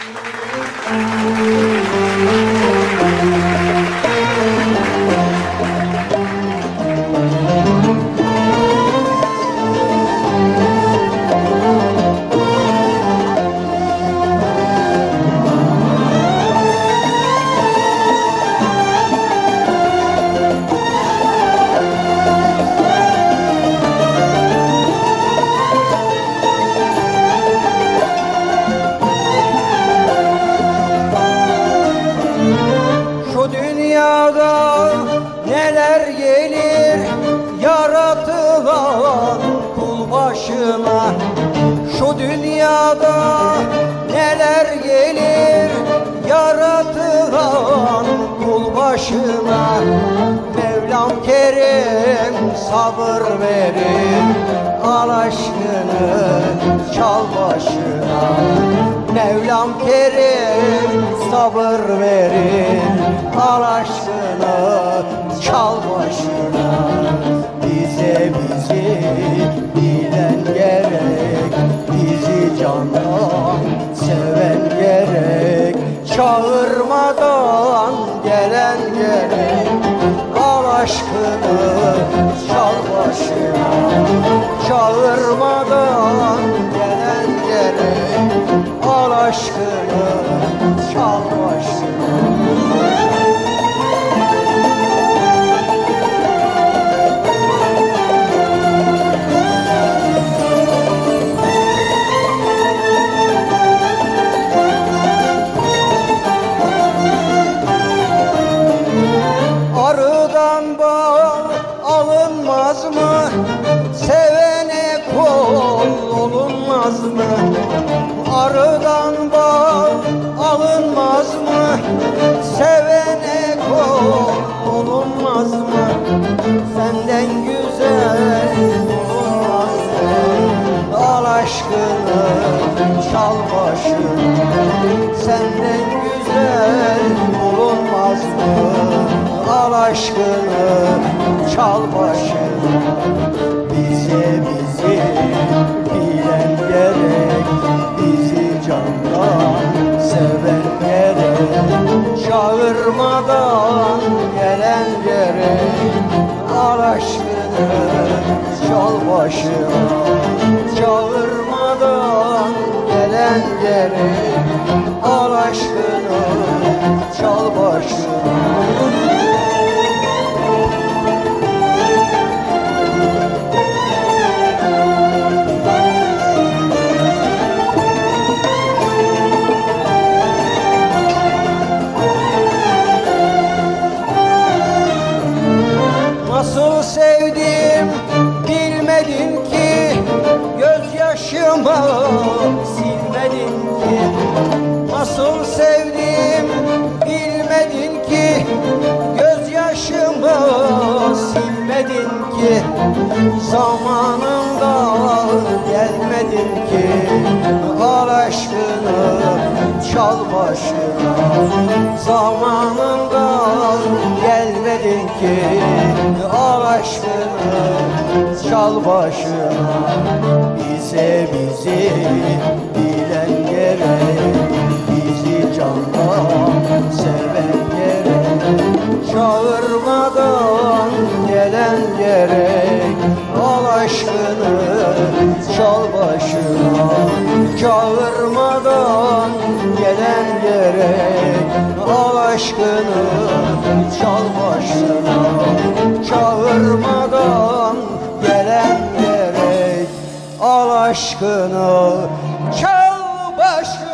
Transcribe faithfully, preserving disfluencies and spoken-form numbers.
Dünyada neler gelir yaratılan kul başına. Şu dünyada neler gelir yaratılan kul başına. Mevlam Kerim sabır verir, al aşkını çal başına. Mevlam Kerim sabır verir, al aşkını çal başına. Bize bizi bilen gerek, bizi candan seven gerek. Çağırmadan gelen gerek, al aşkını çal başına. Çağırmadan gelen gerek, al aşkını çal başına. Arıdan bal alınmaz mı? Sevene kol olunmaz mı? Arıdan bal alınmaz mı? Sevene kol olunmaz mı? Senden güzel olunmaz mı? Al aşkını çal başına. Senden güzel olunmaz mı? Al aşkını çal başına. Bize bizi bilen gerek, bizi candan seven gerek. Çağırmadan gelen gerek, al aşkını çal başına. Çağırmadan gelen gerek, al aşkını çal başına. Nasıl sevdim bilmedin ki, gözyaşımı silmedin ki. Nasıl sevdim bilmedin ki, gözyaşımı silmedin ki. Zamanında gelmedin ki, al aşkını çal başına. Zamanında gelmedin ki, al aşkını çal başına. Bize bizi bilen gerek, bizi candan seven gerek. Çağırmadan gelen gerek, al aşkını çal başına. Çağırmadan gelen gerek, al aşkını çal başına. Çağırmadan gelen gerek, al aşkını çal başına.